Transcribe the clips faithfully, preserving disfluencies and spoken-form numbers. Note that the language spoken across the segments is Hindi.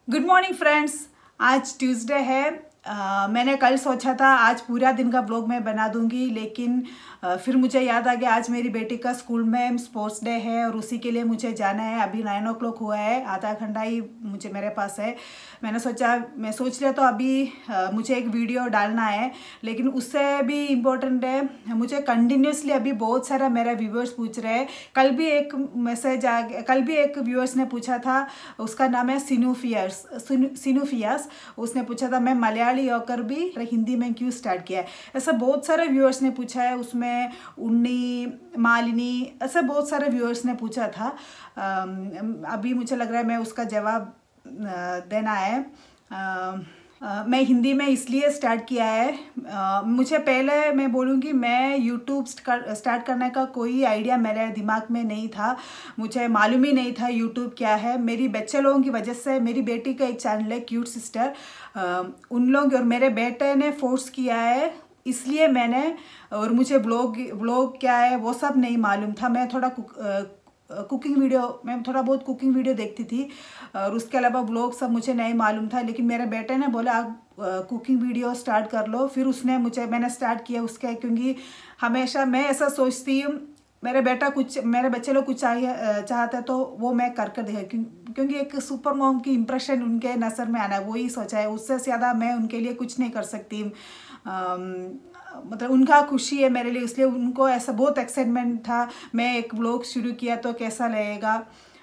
Good morning friends. आज ट्यूसडे है। uh, मैंने कल सोचा था आज पूरा दिन का व्लॉग मैं बना दूंगी, लेकिन uh, फिर मुझे याद आ गया आज मेरी बेटी का स्कूल में स्पोर्ट्स डे है और उसी के लिए मुझे जाना है। अभी नाइन ओ क्लॉक हुआ है, आधा घंटा ही मुझे मेरे पास है। मैंने सोचा मैं सोच लिया तो अभी uh, मुझे एक वीडियो डालना है, लेकिन उससे भी इम्पोर्टेंट है मुझे कंटिन्यूसली अभी बहुत सारा मेरे व्यूअर्स पूछ रहे हैं। कल भी एक मैसेज आ गया, कल भी एक व्यूअर्स ने पूछा था, उसका नाम है सिनूफियर्स सिनूफियास। उसने पूछा था मैं मलयाली होकर भी हिंदी में क्यों स्टार्ट किया है। ऐसा बहुत सारे व्यूअर्स ने पूछा है, उसमें उन्नी, मालिनी, ऐसा बहुत सारे व्यूअर्स ने पूछा था। अभी मुझे लग रहा है मैं उसका जवाब देना है। Uh, मैं हिंदी में इसलिए स्टार्ट किया है, uh, मुझे पहले मैं बोलूँगी मैं यूट्यूब स्टार्ट करने का कोई आइडिया मेरे दिमाग में नहीं था। मुझे मालूम ही नहीं था यूट्यूब क्या है। मेरी बच्चे लोगों की वजह से, मेरी बेटी का एक चैनल है क्यूट सिस्टर, uh, उन लोग और मेरे बेटे ने फोर्स किया है, इसलिए मैंने, और मुझे ब्लॉग ब्लॉग क्या है वो सब नहीं मालूम था। मैं थोड़ा कुक, uh, कुकिंग वीडियो मैं थोड़ा बहुत कुकिंग वीडियो देखती थी और उसके अलावा ब्लॉग सब मुझे नहीं मालूम था। लेकिन मेरे बेटे ने बोला आप कुकिंग वीडियो स्टार्ट कर लो, फिर उसने मुझे मैंने स्टार्ट किया उसके, क्योंकि हमेशा मैं ऐसा सोचती हूँ मेरे बेटा कुछ मेरे बच्चे लोग कुछ चाहिए चाहते हैं तो वो मैं कर कर दे, क्योंकि एक सुपर मॉम की इम्प्रेशन उनके नज़र में आना है, वही सोचा है। उससे ज़्यादा मैं उनके लिए कुछ नहीं कर सकती। मतलब उनका खुशी है मेरे लिए, इसलिए उनको ऐसा बहुत एक्साइटमेंट था। मैं एक व्लॉग शुरू किया तो कैसा लगेगा।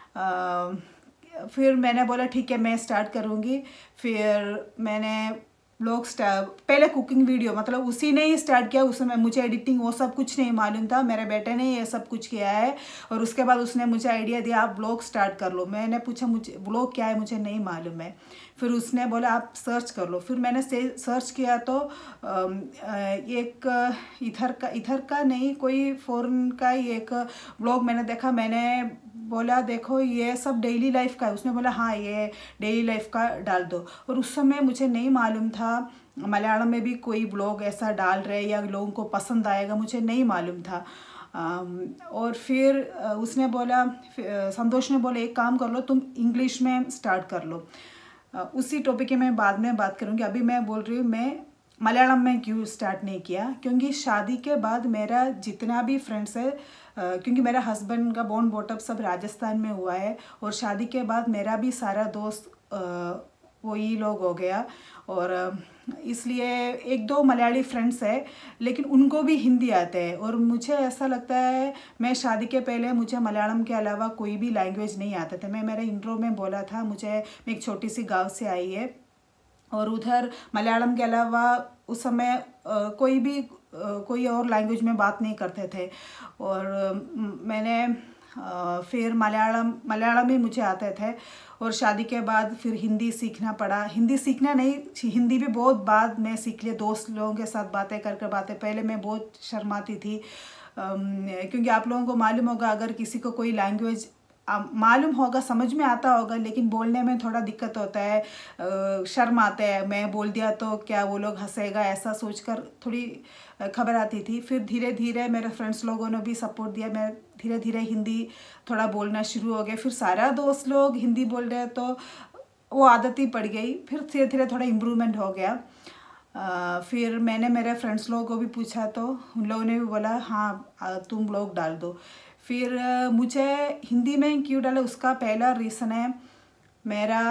फिर मैंने बोला ठीक है मैं स्टार्ट करूँगी। फिर मैंने व्लॉग स्टार्ट, पहले कुकिंग वीडियो, मतलब उसी ने ही स्टार्ट किया। उसमें मुझे एडिटिंग वो सब कुछ नहीं मालूम था, मेरे बेटे ने ये सब कुछ किया है। और उसके बाद उसने मुझे आइडिया दिया आप व्लॉग स्टार्ट कर लो। मैंने पूछा मुझे व्लॉग क्या है, मुझे नहीं मालूम है। फिर उसने बोला आप सर्च कर लो। फिर मैंने सर्च किया तो एक इधर का इधर का नहीं, कोई फॉरेन का ही एक व्लॉग मैंने देखा। मैंने बोला देखो ये सब डेली लाइफ का है। उसने बोला हाँ ये डेली लाइफ का डाल दो। और उस समय मुझे नहीं मालूम था मलयालम में भी कोई ब्लॉग ऐसा डाल रहे या लोगों को पसंद आएगा, मुझे नहीं मालूम था। और फिर उसने बोला, संतोष ने बोला एक काम कर लो तुम इंग्लिश में स्टार्ट कर लो। उसी टॉपिक की मैं बाद में बात करूँगी। अभी मैं बोल रही हूँ मैं मलयालम में क्यों स्टार्ट नहीं किया, क्योंकि शादी के बाद मेरा जितना भी फ्रेंड्स है, क्योंकि मेरा हस्बैंड का बॉर्न बॉटअप सब राजस्थान में हुआ है, और शादी के बाद मेरा भी सारा दोस्त वही लोग हो गया। और इसलिए एक दो मलयाली फ्रेंड्स है, लेकिन उनको भी हिंदी आते हैं। और मुझे ऐसा लगता है मैं शादी के पहले मुझे मलयालम के अलावा कोई भी लैंग्वेज नहीं आता था। मैं मेरे इंट्रो में बोला था मुझे, मैं एक छोटी सी गांव से आई है और उधर मलयालम के अलावा उस समय आ, कोई भी आ, कोई और लैंग्वेज में बात नहीं करते थे। और मैंने आ, फिर मलयालम मलयालम ही मुझे आते थे। और शादी के बाद फिर हिंदी सीखना पड़ा। हिंदी सीखना नहीं, हिंदी भी बहुत बाद में सीख लिया, दोस्त लोगों के साथ बातें कर कर बातें। पहले मैं बहुत शर्माती थी, क्योंकि आप लोगों को मालूम होगा अगर किसी को कोई लैंग्वेज मालूम होगा, समझ में आता होगा, लेकिन बोलने में थोड़ा दिक्कत होता है, शर्म आता है। मैं बोल दिया तो क्या वो लोग हंसेगा, ऐसा सोचकर थोड़ी खबर आती थी। फिर धीरे धीरे मेरे फ्रेंड्स लोगों ने भी सपोर्ट दिया, मैं धीरे धीरे हिंदी थोड़ा बोलना शुरू हो गया। फिर सारा दोस्त लोग हिंदी बोल रहे तो वो आदत ही पड़ गई। फिर धीरे धीरे थोड़ा इम्प्रूवमेंट हो गया। आ, फिर मैंने मेरे फ्रेंड्स लोगों को भी पूछा तो उन लोगों ने भी बोला हाँ तुम लोग डाल दो। फिर मुझे हिंदी में क्यों डाला, उसका पहला रीज़न है मेरा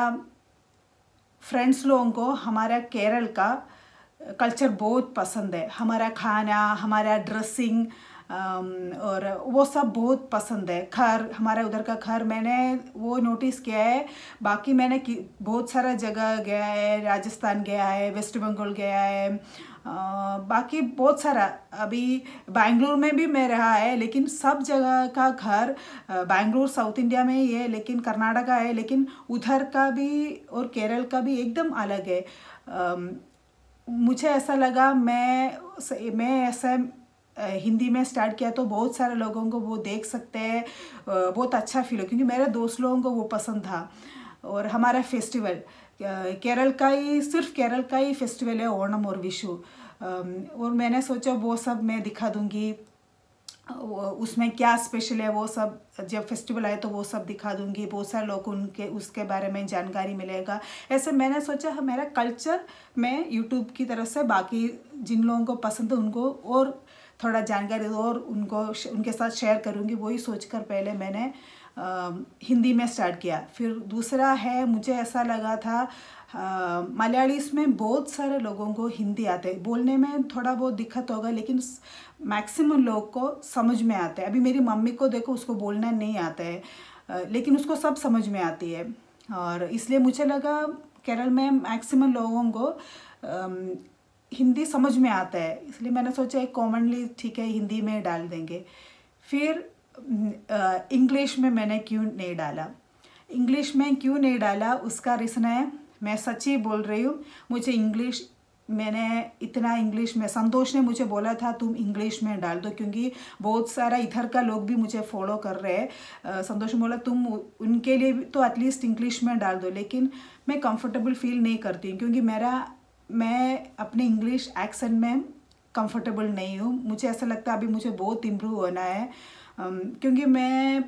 फ्रेंड्स लोगों को हमारा केरल का कल्चर बहुत पसंद है। हमारा खाना, हमारा ड्रेसिंग और वो सब बहुत पसंद है। घर, हमारे उधर का घर मैंने वो नोटिस किया है। बाकी मैंने बहुत सारा जगह गया है, राजस्थान गया है, वेस्ट बंगाल गया है, आ, बाकी बहुत सारा, अभी बेंगलुरु में भी मैं रहा है। लेकिन सब जगह का घर, बेंगलुरु साउथ इंडिया में ही है लेकिन कर्नाटका है, लेकिन उधर का भी और केरल का भी एकदम अलग है। आ, मुझे ऐसा लगा मैं मैं ऐसा हिंदी में स्टार्ट किया तो बहुत सारे लोगों को वो देख सकते हैं, बहुत अच्छा फील हो, क्योंकि मेरे दोस्त लोगों को वो पसंद था। और हमारा फेस्टिवल केरल का ही, सिर्फ केरल का ही फेस्टिवल है ओणम और विशु, और मैंने सोचा वो सब मैं दिखा दूंगी। उसमें क्या स्पेशल है वो सब, जब फेस्टिवल आए तो वो सब दिखा दूंगी। बहुत सारे लोग उनके उसके बारे में जानकारी मिलेगा। ऐसे मैंने सोचा मेरा कल्चर मैं यूट्यूब की तरफ से बाकी जिन लोगों को पसंद है उनको और थोड़ा जानकारी और उनको उनके साथ शेयर करूंगी। वही सोचकर पहले मैंने आ, हिंदी में स्टार्ट किया। फिर दूसरा है, मुझे ऐसा लगा था मलयालीस में बहुत सारे लोगों को हिंदी आते है, बोलने में थोड़ा बहुत दिक्कत होगा लेकिन मैक्सिमम लोग को समझ में आता है। अभी मेरी मम्मी को देखो, उसको बोलना नहीं आता है लेकिन उसको सब समझ में आती है। और इसलिए मुझे लगा केरल में मैक्सिमम लोगों को आ, हिंदी समझ में आता है, इसलिए मैंने सोचा एक कॉमनली ठीक है हिंदी में डाल देंगे। फिर इंग्लिश में मैंने क्यों नहीं डाला, इंग्लिश में क्यों नहीं डाला उसका रीज़न है, मैं सच्ची बोल रही हूँ, मुझे इंग्लिश मैंने इतना इंग्लिश में, संतोष ने मुझे बोला था तुम इंग्लिश में डाल दो क्योंकि बहुत सारा इधर का लोग भी मुझे फॉलो कर रहे हैं। संतोष ने बोला तुम उनके लिए भी तो एटलीस्ट इंग्लिश में डाल दो, लेकिन मैं कंफर्टेबल फील नहीं करती क्योंकि मेरा मैं अपने इंग्लिश एक्सेंट में कंफर्टेबल नहीं हूँ। मुझे ऐसा लगता है अभी मुझे बहुत इम्प्रूव होना है क्योंकि मैं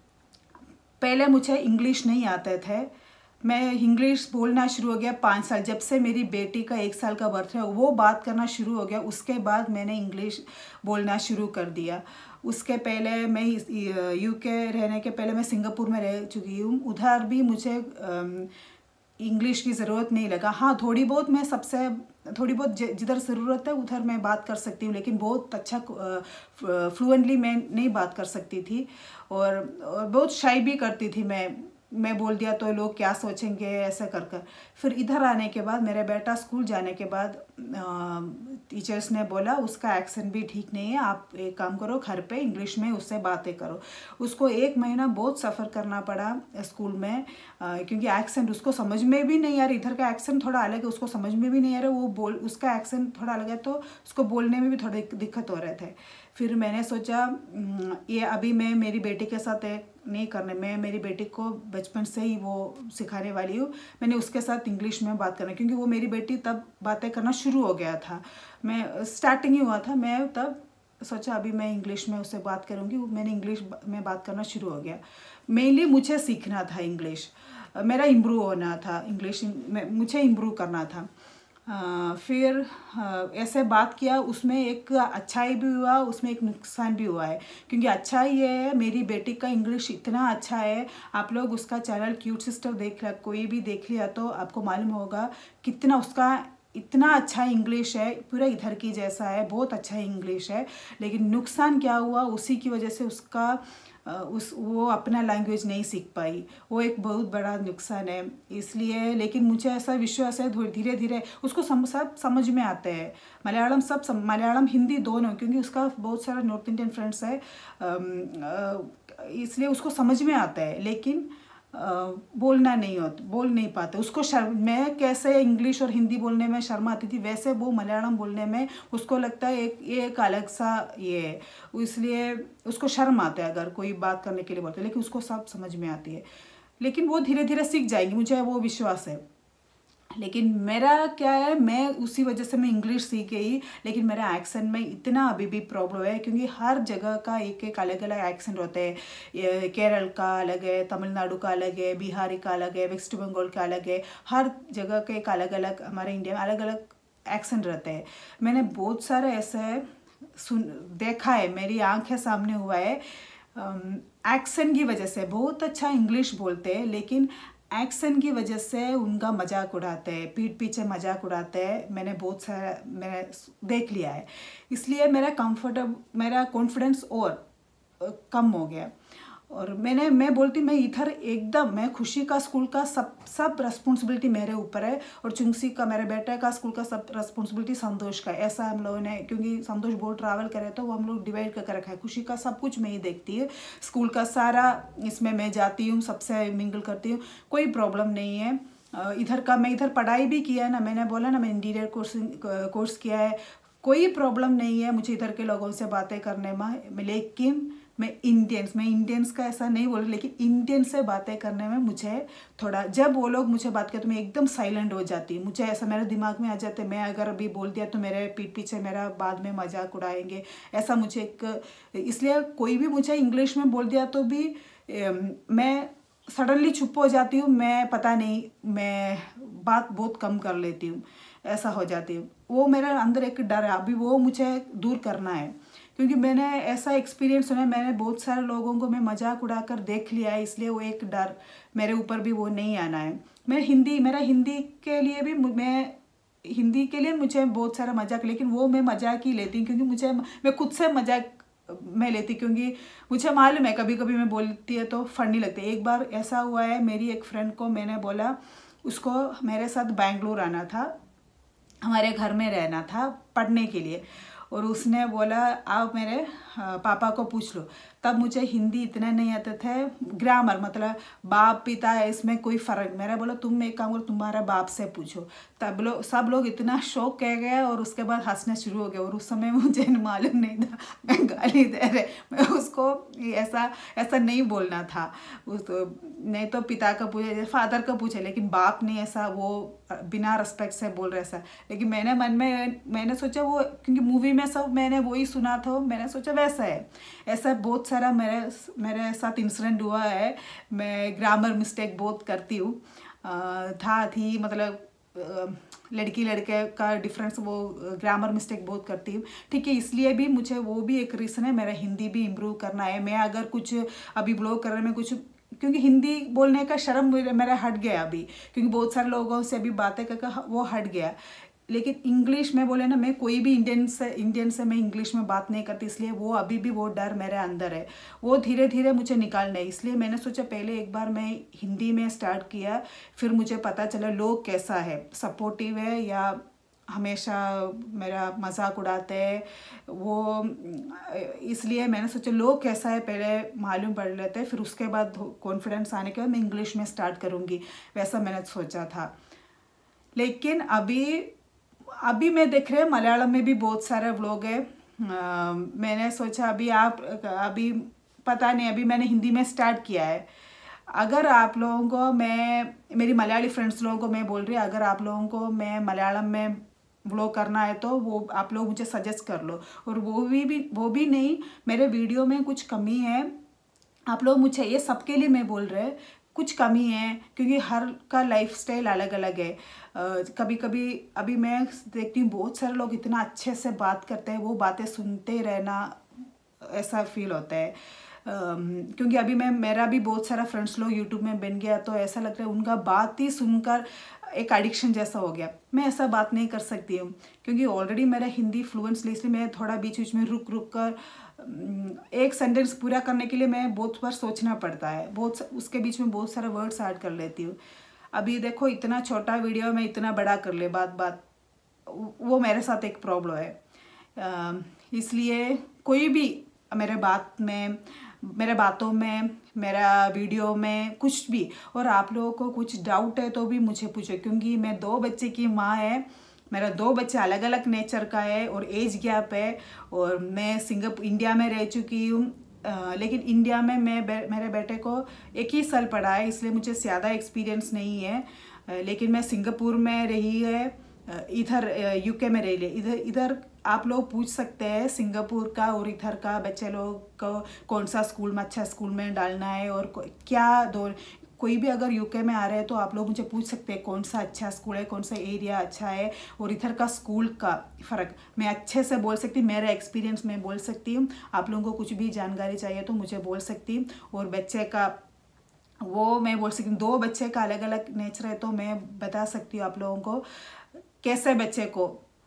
पहले मुझे इंग्लिश नहीं आते थे। मैं इंग्लिश बोलना शुरू हो गया पाँच साल, जब से मेरी बेटी का एक साल का बर्थ है वो बात करना शुरू हो गया, उसके बाद मैंने इंग्लिश बोलना शुरू कर दिया। उसके पहले मैं यूके रहने के पहले मैं सिंगापुर में रह चुकी हूँ, उधर भी मुझे इंग्लिश की ज़रूरत नहीं लगा। हाँ थोड़ी बहुत मैं सबसे थोड़ी बहुत जिधर ज़रूरत है उधर मैं बात कर सकती हूँ, लेकिन बहुत अच्छा फ्लुएंटली मैं नहीं बात कर सकती थी और, और बहुत शाई भी करती थी। मैं मैं बोल दिया तो लोग क्या सोचेंगे ऐसा कर कर। फिर इधर आने के बाद मेरा बेटा स्कूल जाने के बाद टीचर्स ने बोला उसका एक्सेंट भी ठीक नहीं है, आप एक काम करो घर पे इंग्लिश में उससे बातें करो। उसको एक महीना बहुत सफ़र करना पड़ा स्कूल में आ, क्योंकि एक्सेंट उसको समझ में भी नहीं आ रहा, इधर का एक्सेंट थोड़ा अलग है, उसको समझ में भी नहीं आ रहा, वो बोल उसका एक्सेंट थोड़ा अलग है तो उसको बोलने में भी थोड़ी दिक्कत हो रहे थे। फिर मैंने सोचा ये अभी मैं मेरी बेटी के साथ एक नहीं करने, मैं मेरी बेटी को बचपन से ही वो सिखाने वाली हूँ, मैंने उसके साथ इंग्लिश में बात करना क्योंकि वो मेरी बेटी तब बातें करना शुरू हो गया था, मैं स्टार्टिंग ही हुआ था, मैं तब सोचा अभी मैं इंग्लिश में उससे बात करूँगी। मैंने इंग्लिश में बात करना शुरू हो गया। मेनली मुझे सीखना था इंग्लिश, मेरा इम्प्रूव होना था, इंग्लिश मुझे इम्प्रूव करना था। आ, फिर आ, ऐसे बात किया, उसमें एक अच्छाई भी हुआ उसमें एक नुकसान भी हुआ है क्योंकि अच्छा ये है मेरी बेटी का इंग्लिश इतना अच्छा है। आप लोग उसका चैनल क्यूट सिस्टर देख लिया, कोई भी देख लिया तो आपको मालूम होगा कितना उसका इतना अच्छा इंग्लिश है, पूरा इधर की जैसा है, बहुत अच्छा इंग्लिश है। लेकिन नुकसान क्या हुआ, उसी की वजह से उसका उस वो अपना लैंग्वेज नहीं सीख पाई, वो एक बहुत बड़ा नुकसान है। इसलिए लेकिन मुझे ऐसा विश्वास है धीरे धीरे उसको सम, सब समझ में आते हैं, मलयालम सब सम, मलयालम हिंदी दोनों, क्योंकि उसका बहुत सारा नॉर्थ इंडियन फ्रेंड्स है, इसलिए उसको समझ में आता है लेकिन आ, बोलना नहीं होता, बोल नहीं पाते उसको शर्म। मैं कैसे इंग्लिश और हिंदी बोलने में शर्म आती थी वैसे वो मलयालम बोलने में उसको लगता है एक ये एक अलग सा ये है, इसलिए उसको शर्म आता है अगर कोई बात करने के लिए बोलते, लेकिन उसको सब समझ में आती है। लेकिन वो धीरे धीरे सीख जाएंगी, मुझे वो विश्वास है। लेकिन मेरा क्या है, मैं उसी वजह से मैं इंग्लिश सीख गई, लेकिन मेरा एक्सेंट में इतना अभी भी प्रॉब्लम है क्योंकि हर जगह का एक एक अलग अलग एक्सेंट होते हैं। केरल का अलग है, तमिलनाडु का अलग है, बिहारी का अलग है, वेस्ट बंगाल का अलग है, हर जगह के एक अलग अलग, हमारे इंडिया में अलग अलग एक्सेंट रहते हैं। मैंने बहुत सारे ऐसे सुन देखा है, मेरी आंखें सामने हुआ है। एक्सेंट की वजह से बहुत अच्छा इंग्लिश बोलते हैं लेकिन एक्सेंट की वजह से उनका मजाक उड़ाते हैं, पीठ पीछे मजाक उड़ाते हैं। मैंने बहुत सारा मैंने देख लिया है, इसलिए मेरा कंफर्टेबल मेरा कॉन्फिडेंस और कम हो गया। और मैंने मैं बोलती मैं इधर एकदम मैं खुशी का स्कूल का सब सब रिस्पॉन्सिबिलिटी मेरे ऊपर है और चुंगसी का मेरे बेटे का स्कूल का सब रिस्पॉन्सिबिलिटी संतोष का, ऐसा हम लोगों ने, क्योंकि संतोष बहुत ट्रैवल करे तो वो हम लोग डिवाइड करके रखा है। खुशी का सब कुछ मैं ही देखती है, स्कूल का सारा इसमें मैं जाती हूँ, सबसे मिंगल करती हूँ, कोई प्रॉब्लम नहीं है। इधर का मैं इधर पढ़ाई भी किया है ना, मैंने बोला ना मैं इंटीरियर कोर्स कोर्स किया है, कोई प्रॉब्लम नहीं है मुझे इधर के लोगों से बातें करने में। लेकिन मैं इंडियंस मैं इंडियंस का ऐसा नहीं बोल रही, लेकिन इंडियन से बातें करने में मुझे थोड़ा, जब वो लोग मुझे बात करते तो मैं एकदम साइलेंट हो जाती हूँ। मुझे ऐसा मेरे दिमाग में आ जाता है, मैं अगर अभी बोल दिया तो मेरे पीठ पीछे मेरा बाद में मजाक उड़ाएंगे, ऐसा मुझे एक, इसलिए कोई भी मुझे इंग्लिश में बोल दिया तो भी ए, मैं सडनली चुप हो जाती हूँ। मैं पता नहीं, मैं बात बहुत कम कर लेती हूँ, ऐसा हो जाती हूँ। वो मेरे अंदर एक डर है, अभी वो मुझे दूर करना है, क्योंकि मैंने ऐसा एक्सपीरियंस सुना है, मैंने बहुत सारे लोगों को मैं मजाक उड़ाकर देख लिया है, इसलिए वो एक डर मेरे ऊपर भी वो नहीं आना है। मैं हिंदी मेरा हिंदी के लिए भी मैं हिंदी के लिए मुझे बहुत सारा मजाक, लेकिन वो मैं मजाक ही लेती हूँ, क्योंकि मुझे मैं खुद से मजाक मैं लेती, क्योंकि मुझे मालूम है कभी कभी मैं बोलती है तो फनी लगती है। एक बार ऐसा हुआ है, मेरी एक फ्रेंड को मैंने बोला, उसको मेरे साथ बेंगलुरु आना था, हमारे घर में रहना था पढ़ने के लिए, और उसने बोला आप मेरे पापा को पूछ लो। तब मुझे हिंदी इतना नहीं आते थे, ग्रामर मतलब बाप पिता है इसमें कोई फ़र्क, मेरा बोला तुम एक काम करो तुम्हारा बाप से पूछो। तब लोग सब लोग इतना शौक कह गए और उसके बाद हंसना शुरू हो गया, और उस समय मुझे मालूम नहीं था मैं गाली दे रहे, मैं उसको ऐसा ऐसा नहीं बोलना था। उस नहीं तो पिता का पूछे, फादर का पूछे, लेकिन बाप नहीं, ऐसा वो बिना रिस्पेक्ट से बोल रहे ऐसा। लेकिन मैंने मन में मैंने सोचा वो, क्योंकि मूवी में सब मैंने वही सुना था, मैंने सोचा वैसा है। ऐसा बहुत सारा मेरे मेरे साथ इंसिडेंट हुआ है। मैं ग्रामर मिस्टेक बहुत करती हूँ, था थी मतलब लड़की लड़के का डिफरेंस, वो ग्रामर मिस्टेक बहुत करती हूँ, ठीक है। इसलिए भी मुझे वो भी एक रीज़न है, मेरा हिंदी भी इम्प्रूव करना है। मैं अगर कुछ अभी ब्लॉग करने में कुछ, क्योंकि हिंदी बोलने का शर्म मेरा हट गया अभी, क्योंकि बहुत सारे लोगों से अभी बातें करके वो हट गया। लेकिन इंग्लिश में बोले ना, मैं कोई भी इंडियन से इंडियन से मैं इंग्लिश में बात नहीं करती, इसलिए वो अभी भी वो डर मेरे अंदर है, वो धीरे धीरे मुझे निकालना है। इसलिए मैंने सोचा पहले एक बार मैं हिंदी में स्टार्ट किया, फिर मुझे पता चला लोग कैसा है, सपोर्टिव है या हमेशा मेरा मजाक उड़ाते हैं, वो इसलिए मैंने सोचा लोग कैसा है पहले मालूम पड़ लेते हैं, फिर उसके बाद कॉन्फिडेंस आने के बाद मैं इंग्लिश में स्टार्ट करूँगी, वैसा मैंने सोचा था। लेकिन अभी अभी मैं देख रहे हैं मलयालम में भी बहुत सारे व्लॉग है। आ, मैंने सोचा अभी आप अभी पता नहीं, अभी मैंने हिंदी में स्टार्ट किया है। अगर आप लोगों को मैं मेरी मलयाली फ्रेंड्स लोगों को मैं बोल रही हूँ, अगर आप लोगों को मैं मलयालम में व्लॉग करना है तो वो आप लोग मुझे सजेस्ट कर लो। और वो भी, भी वो भी नहीं, मेरे वीडियो में कुछ कमी है, आप लोग मुझे, ये सबके लिए मैं बोल रहे कुछ कमी है, क्योंकि हर का लाइफस्टाइल अलग अलग है। uh, कभी कभी अभी मैं देखती हूँ बहुत सारे लोग इतना अच्छे से बात करते हैं, वो बातें सुनते रहना ऐसा फील होता है। uh, क्योंकि अभी मैं मेरा भी बहुत सारा फ्रेंड्स लोग यूट्यूब में बन गया, तो ऐसा लगता है उनका बात ही सुनकर एक एडिक्शन जैसा हो गया। मैं ऐसा बात नहीं कर सकती हूँ, क्योंकि ऑलरेडी मेरा हिंदी फ्लुएंस, इसलिए मैं थोड़ा बीच बीच में रुक रुक कर एक सेंटेंस पूरा करने के लिए मैं बहुत बार सोचना पड़ता है, बहुत उसके बीच में बहुत सारे वर्ड्स ऐड कर लेती हूँ। अभी देखो इतना छोटा वीडियो में इतना बड़ा कर ले बात बात, वो मेरे साथ एक प्रॉब्लम है। इसलिए कोई भी मेरे बात में मेरे बातों में मेरा वीडियो में कुछ भी, और आप लोगों को कुछ डाउट है तो भी मुझे पूछो, क्योंकि मैं दो बच्चे की माँ है, मेरा दो बच्चे अलग अलग नेचर का है और एज गैप है, और मैं सिंगापुर इंडिया में रह चुकी हूँ, लेकिन इंडिया में मैं बे, मेरे बेटे को एक ही साल पढ़ा है, इसलिए मुझे ज़्यादा एक्सपीरियंस नहीं है। लेकिन मैं सिंगापुर में रही है, इधर यूके में रही है। इधर इधर आप लोग पूछ सकते हैं सिंगापुर का और इधर का बच्चे लोग को कौन सा स्कूल में अच्छा स्कूल में डालना है, और क्या दो कोई भी अगर यूके में आ रहे हैं तो आप लोग मुझे पूछ सकते हैं कौन सा अच्छा स्कूल है, कौन सा एरिया अच्छा है, और इधर का स्कूल का फ़र्क मैं अच्छे से बोल सकती हूँ, मेरा एक्सपीरियंस मैं बोल सकती हूँ। आप लोगों को कुछ भी जानकारी चाहिए तो मुझे बोल सकती हूँ, और बच्चे का वो मैं बोल सकती हूँ। दो बच्चे का अलग अलग नेचर है, तो मैं बता सकती हूँ आप लोगों को कैसे बच्चे को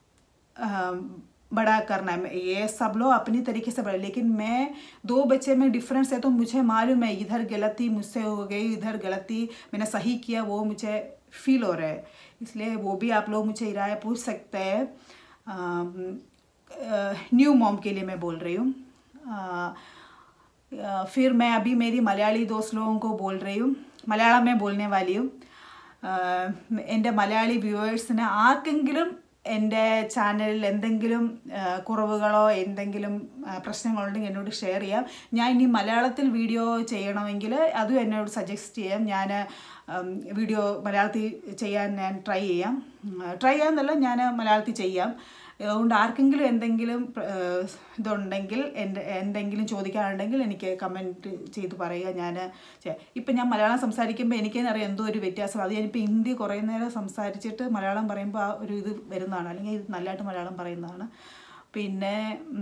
आ, बड़ा करना है। ये सब लोग अपनी तरीके से बड़े, लेकिन मैं दो बच्चे में डिफरेंस है, तो मुझे मालूम है इधर गलती मुझसे हो गई, इधर गलती मैंने सही किया, वो मुझे फील हो रहा है। इसलिए वो भी आप लोग मुझे राय पूछ सकते हैं। न्यू मॉम के लिए मैं बोल रही हूँ। फिर मैं अभी मेरी मलयाली दोस्त लोगों को बोल रही हूँ, मलयालम में बोलने वाली हूँ। എൻ്റെ മലയാളി വ്യൂവേഴ്സിന് ആർക്കെങ്കിലും എൻ്റെ ചാനലിൽ എന്തെങ്കിലും കുറവുകളോ എന്തെങ്കിലും പ്രശ്നങ്ങളുണ്ടെങ്കിൽ എന്നോട് ഷെയർ ചെയ്യാം. ഞാൻ ഇനി മലയാളത്തിൽ വീഡിയോ ചെയ്യണമെങ്കിൽ അതും എന്നോട് സജസ്റ്റ് ചെയ്യാം. ഞാൻ വീഡിയോ മലയാളത്തിൽ ചെയ്യാൻ ഞാൻ ട്രൈ ചെയ്യാം. ട്രൈ ചെയ്യാമെന്നല്ല, ഞാൻ മലയാളത്തിൽ ചെയ്യാം. അതുകൊണ്ട് ആർക്കെങ്കിലും എന്തെങ്കിലും ഇതുണ്ടെങ്കിൽ എൻ്റെ എന്തെങ്കിലും ചോദിക്കാനുണ്ടെങ്കിൽ എനിക്ക് കമൻറ്റ് ചെയ്ത് പറയുക. ഞാൻ ഇപ്പം ഞാൻ മലയാളം സംസാരിക്കുമ്പോൾ എനിക്ക് തന്നെ അറിയാം എന്തോ ഒരു വ്യത്യാസം. അത് ഞാനിപ്പോൾ ഹിന്ദി കുറേ നേരം സംസാരിച്ചിട്ട് മലയാളം പറയുമ്പോൾ ആ ഒരു ഇത് വരുന്നതാണ്, അല്ലെങ്കിൽ ഇത് നല്ലതായിട്ട് മലയാളം പറയുന്നതാണ്. പിന്നെ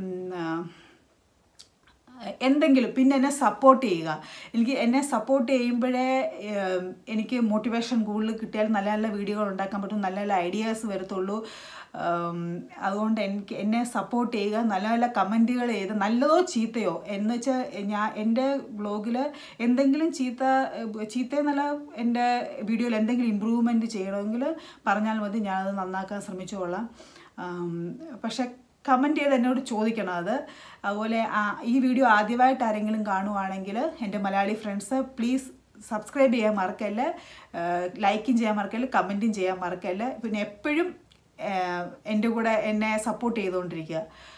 എന്തെങ്കിലും പിന്നെ എന്നെ സപ്പോർട്ട് ചെയ്യുക. എനിക്ക് എന്നെ സപ്പോർട്ട് ചെയ്യുമ്പോഴേ എനിക്ക് മോട്ടിവേഷൻ കൂടുതൽ കിട്ടിയാൽ നല്ല നല്ല വീഡിയോകൾ ഉണ്ടാക്കാൻ പറ്റും, നല്ല നല്ല ഐഡിയാസ് വരത്തുള്ളൂ. അതുകൊണ്ട് എനിക്ക് എന്നെ സപ്പോർട്ട് ചെയ്യുക, നല്ല നല്ല കമൻറ്റുകൾ ചെയ്ത്, നല്ലതോ ചീത്തയോ എന്ന് വെച്ചാൽ ഞാൻ എൻ്റെ ബ്ലോഗിൽ എന്തെങ്കിലും ചീത്ത ചീത്തയെന്നല്ല, എൻ്റെ വീഡിയോയിൽ എന്തെങ്കിലും ഇമ്പ്രൂവ്മെൻറ്റ് ചെയ്യണമെങ്കിൽ പറഞ്ഞാൽ മതി, ഞാനത് നന്നാക്കാൻ ശ്രമിച്ചുകൊള്ളാം. പക്ഷേ കമൻറ്റ് ചെയ്ത് എന്നോട് ചോദിക്കണം അത്. അതുപോലെ ഈ വീഡിയോ ആദ്യമായിട്ട് ആരെങ്കിലും കാണുവാണെങ്കിൽ എൻ്റെ മലയാളി ഫ്രണ്ട്സ് പ്ലീസ് സബ്സ്ക്രൈബ് ചെയ്യാൻ മറക്കല്ല, ലൈക്കും ചെയ്യാൻ മറക്കല്ല, കമൻറ്റും ചെയ്യാൻ മറക്കല്ല. പിന്നെ എപ്പോഴും എൻ്റെ കൂടെ എന്നെ സപ്പോർട്ട് ചെയ്തുകൊണ്ടിരിക്കുക.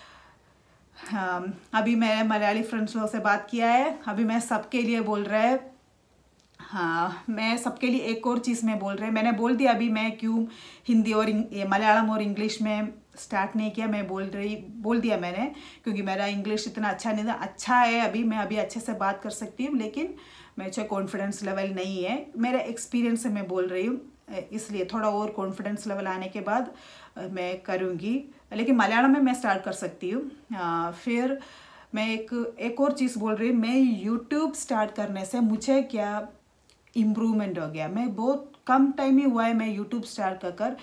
अभी मैं मलयाली फ्रेंड्सों से बात किया है, अभी मैं सबके लिए बोल रहा है. हाँ, मैं सबके लिए एक और चीज़ में बोल रहे हैं. मैंने बोल दिया अभी मैं क्यों हिंदी और मलयालम और इंग्लिश में स्टार्ट नहीं किया. मैं बोल रही बोल दिया मैंने, क्योंकि मेरा इंग्लिश इतना अच्छा नहीं था. अच्छा है अभी, मैं अभी अच्छे से बात कर सकती हूँ, लेकिन मेरे कॉन्फिडेंस लेवल नहीं है. मेरे एक्सपीरियंस से मैं बोल रही हूँ, इसलिए थोड़ा और कॉन्फिडेंस लेवल आने के बाद मैं करूँगी. लेकिन मलयालम में मैं स्टार्ट कर सकती हूँ. फिर मैं एक एक और चीज़ बोल रही हूँ. मैं यूट्यूब स्टार्ट करने से मुझे क्या इम्प्रूवमेंट हो गया. मैं बहुत कम टाइम ही हुआ है मैं यूट्यूब स्टार्ट कर कर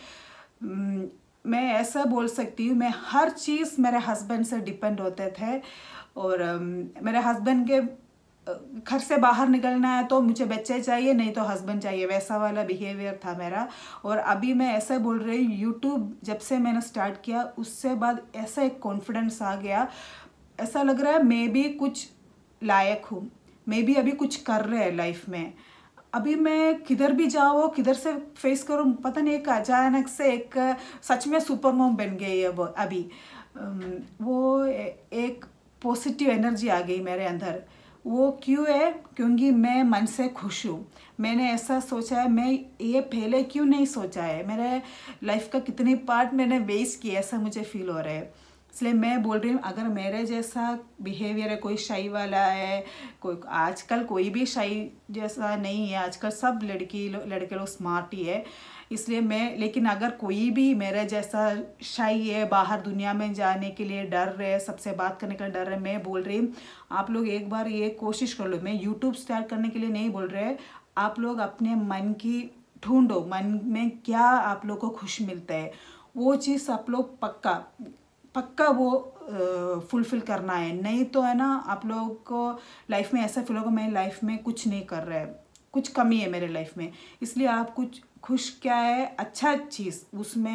मैं ऐसा बोल सकती हूँ, मैं हर चीज़ मेरे हस्बैंड से डिपेंड होते थे. और मेरे हस्बैंड के घर से बाहर निकलना है तो मुझे बच्चे चाहिए, नहीं तो हस्बैंड चाहिए, वैसा वाला बिहेवियर था मेरा. और अभी मैं ऐसे बोल रही हूँ, यूट्यूब जब से मैंने स्टार्ट किया उससे बाद ऐसा एक कॉन्फिडेंस आ गया. ऐसा लग रहा है मैं भी कुछ लायक हूँ, मैं भी अभी कुछ कर रहे हैं लाइफ में. अभी मैं किधर भी जाऊँ, किधर से फेस करूँ, पता नहीं, एक अचानक से एक सच में सुपर मॉम बन गई है वो. अभी वो एक पॉजिटिव एनर्जी आ गई मेरे अंदर. वो क्यों है? क्योंकि मैं मन से खुश हूँ. मैंने ऐसा सोचा है, मैं ये पहले क्यों नहीं सोचा है. मेरे लाइफ का कितनी पार्ट मैंने वेस्ट किया, ऐसा मुझे फील हो रहा है. इसलिए मैं बोल रही हूँ, अगर मेरे जैसा बिहेवियर है, कोई शाई वाला है, कोई आजकल कोई भी शाई जैसा नहीं है, आजकल सब लड़की लड़के लोग स्मार्ट ही है. इसलिए मैं, लेकिन अगर कोई भी मेरे जैसा शाई है, बाहर दुनिया में जाने के लिए डर रहे, सबसे बात करने का डर है, मैं बोल रही हूँ आप लोग एक बार ये कोशिश कर लो. मैं यूट्यूब स्टार्ट करने के लिए नहीं बोल रहे, आप लोग अपने मन की ढूंढो, मन में क्या आप लोग को खुश मिलता है, वो चीज़ आप लोग पक्का पक्का वो फुलफ़िल करना है. नहीं तो है ना, आप लोग को लाइफ में ऐसा फील होगा मैं लाइफ में कुछ नहीं कर रहा है, कुछ कमी है मेरे लाइफ में. इसलिए आप कुछ खुश क्या है, अच्छा चीज़ उसमें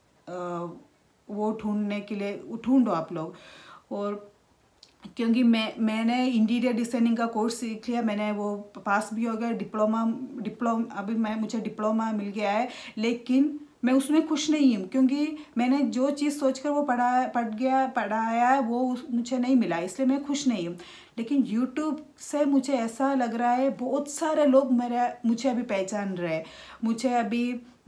वो ढूंढने के लिए ढूंढो आप लोग. और क्योंकि मैं मैंने इंटीरियर डिज़ाइनिंग का कोर्स सीख लिया, मैंने वो पास भी हो गया, डिप्लोमा डिप्लोमा अभी मैं मुझे डिप्लोमा मिल गया है, लेकिन मैं उसमें खुश नहीं हूँ. क्योंकि मैंने जो चीज़ सोचकर वो पढ़ा पढ़ गया पढ़ाया है वो मुझे नहीं मिला, इसलिए मैं खुश नहीं हूँ. लेकिन यूट्यूब से मुझे ऐसा लग रहा है बहुत सारे लोग मेरे मुझे अभी पहचान रहे हैं. मुझे अभी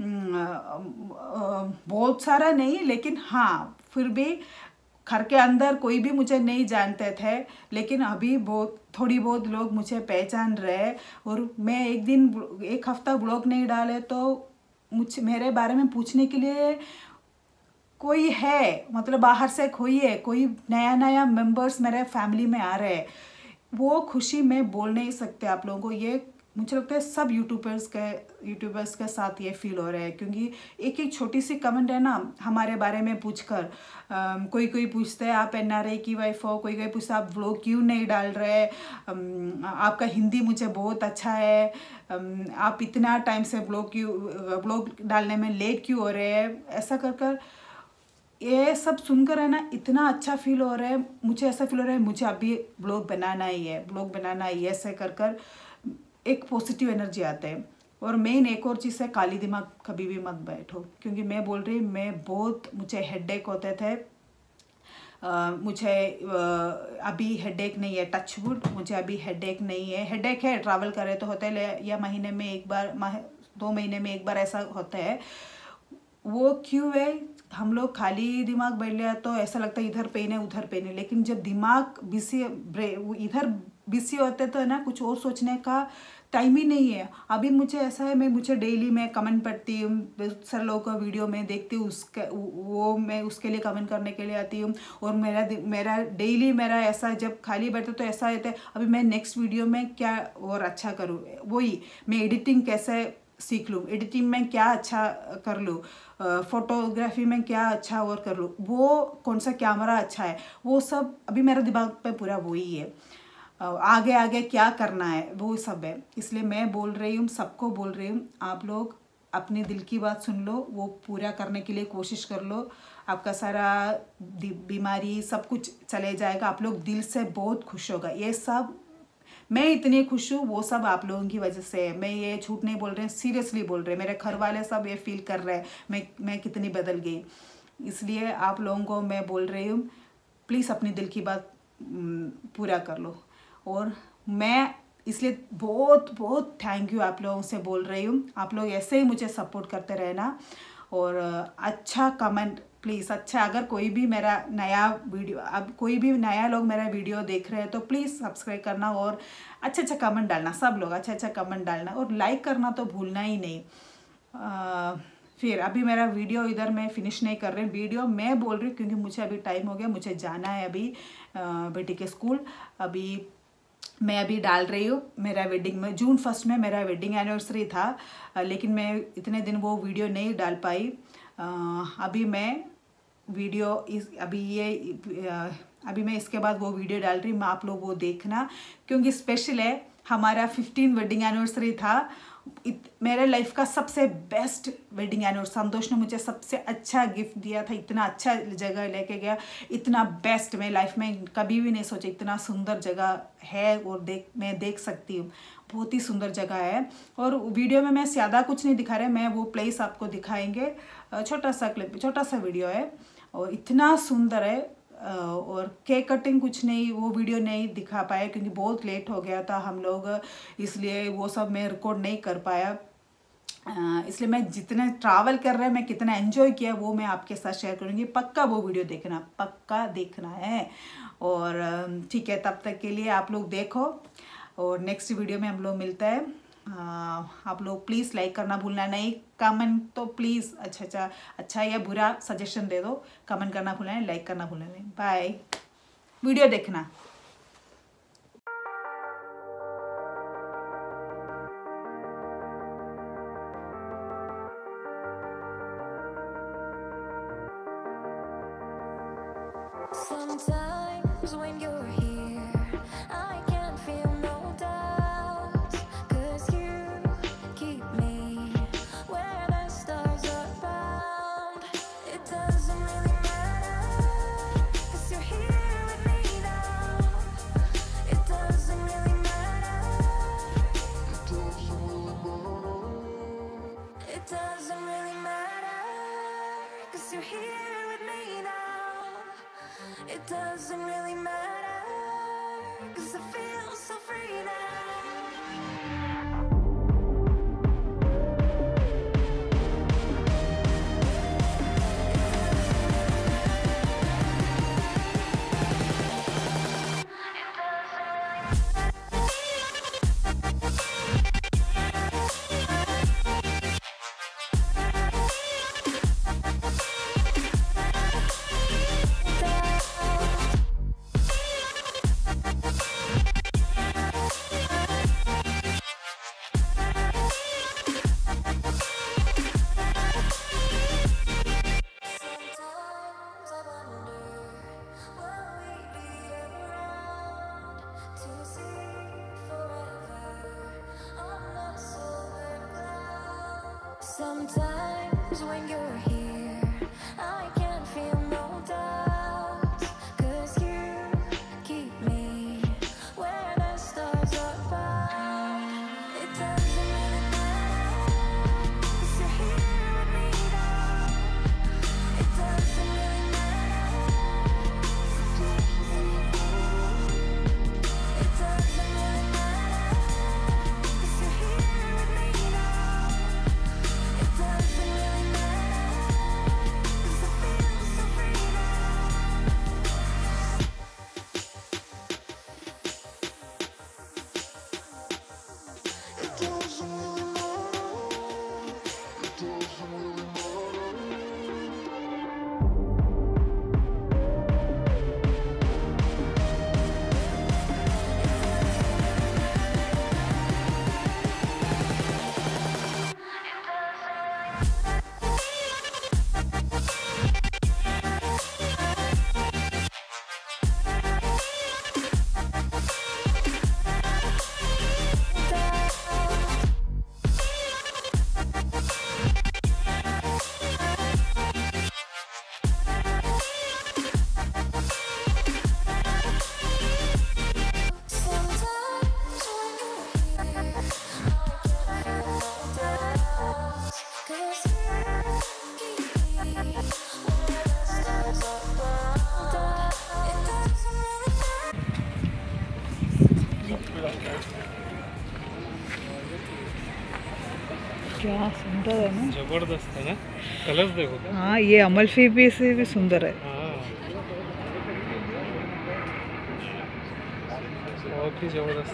बहुत सारा नहीं, लेकिन हाँ फिर भी घर के अंदर कोई भी मुझे नहीं जानते थे, लेकिन अभी बहुत थोड़ी बहुत लोग मुझे पहचान रहे. और मैं एक दिन एक हफ्ता ब्लॉग नहीं डाले तो मुझ मेरे बारे में पूछने के लिए कोई है, मतलब बाहर से कोई है, कोई नया नया मेंबर्स मेरे फैमिली में आ रहे हैं. वो खुशी मैं बोल नहीं सकते आप लोगों को. ये मुझे लगता है सब यूट्यूबर्स के यूट्यूबर्स के साथ ये फील हो रहा है. क्योंकि एक एक छोटी सी कमेंट है ना, हमारे बारे में पूछकर, कोई कोई पूछते हैं आप एन आर आई की वाइफ हो, कोई कोई पूछता है आप व्लॉग क्यों नहीं डाल रहे, आपका हिंदी मुझे बहुत अच्छा है, आप इतना टाइम से व्लॉग क्यों व्लॉग डालने में लेट क्यों हो रहे हैं. ऐसा कर कर ये सब सुनकर है ना इतना अच्छा फील हो रहा है. मुझे ऐसा फील हो रहा है मुझे अभी ब्लॉग बनाना ही है, ब्लॉग बनाना ही है. ऐसे कर कर एक पॉजिटिव एनर्जी आता है. और मेन एक और चीज़ है, काली दिमाग कभी भी मत बैठो, क्योंकि मैं बोल रही मैं बहुत, मुझे हेडेक होते थे। Uh, मुझे uh, अभी हेडेक नहीं है, टच वुड, मुझे अभी हेडेक नहीं है। हेडेक है, ट्रैवल करे तो होता है, या महीने में एक बार, मह, दो महीने में एक बार ऐसा होता है। वो क्यों है? हम लोग खाली दिमाग बैठ लिया तो ऐसा लगता है इधर पेन है उधर पेन है, लेकिन जब दिमाग बिजी, इधर बिजी होते तो है ना, कुछ और सोचने का टाइम ही नहीं है। अभी मुझे ऐसा है, मैं मुझे डेली मैं कमेंट पढ़ती हूँ, बहुत सारे लोगों का वीडियो मैं देखती हूँ, उसका वो मैं उसके लिए कमेंट करने के लिए आती हूँ। और मेरा मेरा डेली मेरा ऐसा, जब खाली बैठे तो ऐसा रहता है, अभी मैं नेक्स्ट वीडियो में क्या और अच्छा करूँ, वही मैं एडिटिंग कैसे सीख लूँ, एडिटिंग में क्या अच्छा कर लूँ, फोटोग्राफी में क्या अच्छा और कर लूँ, वो कौन सा कैमरा अच्छा है, वो सब अभी मेरे दिमाग पे पूरा वही है। आगे आगे क्या करना है वो सब है। इसलिए मैं बोल रही हूँ, सबको बोल रही हूँ, आप लोग अपने दिल की बात सुन लो, वो पूरा करने के लिए कोशिश कर लो, आपका सारा बीमारी सब कुछ चले जाएगा, आप लोग दिल से बहुत खुश होगा। ये सब मैं इतनी खुश हूँ, वो सब आप लोगों की वजह से है। मैं ये झूठ नहीं बोल रहे, सीरियसली बोल रहे, मेरे घर वाले सब ये फील कर रहे हैं मैं मैं कितनी बदल गई। इसलिए आप लोगों को मैं बोल रही हूँ, प्लीज़ अपनी दिल की बात पूरा कर लो। और मैं इसलिए बहुत बहुत थैंक यू आप लोगों से बोल रही हूँ, आप लोग ऐसे ही मुझे सपोर्ट करते रहना। और अच्छा कमेंट प्लीज़, अच्छा अगर कोई भी मेरा नया वीडियो, अब कोई भी नया लोग मेरा वीडियो देख रहे हैं तो प्लीज़ सब्सक्राइब करना और अच्छा अच्छा कमेंट डालना, सब लोग अच्छा अच्छा कमेंट डालना, और लाइक करना तो भूलना ही नहीं। आ, फिर अभी मेरा वीडियो इधर मैं फिनिश नहीं कर रही, वीडियो मैं बोल रही हूँ क्योंकि मुझे अभी टाइम हो गया, मुझे जाना है अभी बेटी के स्कूल। अभी मैं अभी डाल रही हूँ मेरा वेडिंग में, जून फर्स्ट में मेरा वेडिंग एनिवर्सरी था, लेकिन मैं इतने दिन वो वीडियो नहीं डाल पाई। अभी मैं वीडियो इस अभी ये अभी मैं इसके बाद वो वीडियो डाल रही हूँ, मैं आप लोग वो देखना, क्योंकि स्पेशल है। हमारा फिफ्टीन वेडिंग एनिवर्सरी था, इत, मेरे लाइफ का सबसे बेस्ट वेडिंग एनिवर्सरी। संतोष ने मुझे सबसे अच्छा गिफ्ट दिया था, इतना अच्छा जगह लेके गया, इतना बेस्ट मैं लाइफ में कभी भी नहीं सोचा इतना सुंदर जगह है, और देख मैं देख सकती हूँ, बहुत ही सुंदर जगह है। और वीडियो में मैं ज़्यादा कुछ नहीं दिखा रहे, मैं वो प्लेस आपको दिखाएंगे, छोटा सा क्लिप, छोटा सा वीडियो है, और इतना सुंदर है। और केक कटिंग कुछ नहीं, वो वीडियो नहीं दिखा पाया क्योंकि बहुत लेट हो गया था हम लोग, इसलिए वो सब मैं रिकॉर्ड नहीं कर पाया। इसलिए मैं जितने ट्रैवल कर रहे हैं, मैं कितना एंजॉय किया वो मैं आपके साथ शेयर करूँगी। पक्का वो वीडियो देखना, पक्का देखना है। और ठीक है, तब तक के लिए आप लोग देखो, और नेक्स्ट वीडियो में हम लोग मिलते हैं। आ, आप लोग प्लीज़ लाइक करना भूलना नहीं, कमेंट तो प्लीज़ अच्छा अच्छा अच्छा या बुरा सजेशन दे दो, कमेंट करना भूलना नहीं, लाइक करना भूलना नहीं। बाय, वीडियो देखना। Sometimes when you're here, I can feel no doubt, 'cause you keep me where the stars are bound. It doesn't really matter, 'cause you're here with me now. It doesn't really matter. It doesn't really matter. It doesn't really matter, 'cause you're here with me now. It doesn't really matter, 'cause I feel so free now. Sometimes when you're here, I can feel no doubt, 'cause you keep me where the stars are bound. It doesn't really matter, क्या सुंदर है ना, जबरदस्त है ना, कलर्स देखो। हाँ ये अमल्फी भी से भी सुंदर है। हाँ बहुत ही जबरदस्त।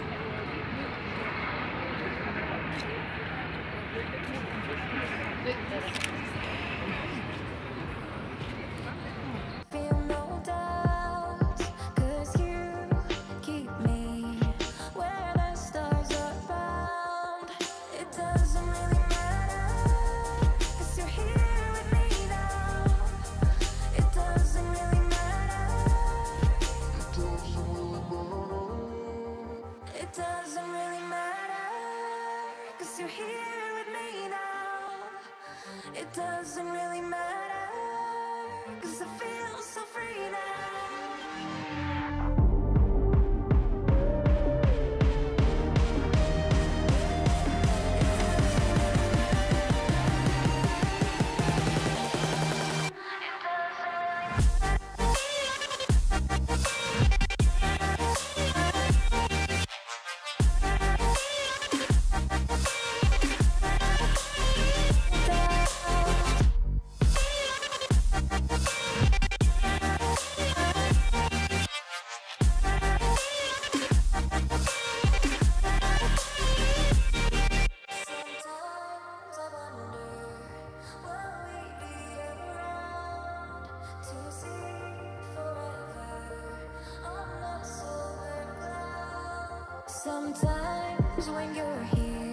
You're here with me now. It doesn't really matter, 'cause I feel so free now. Sometimes when you're here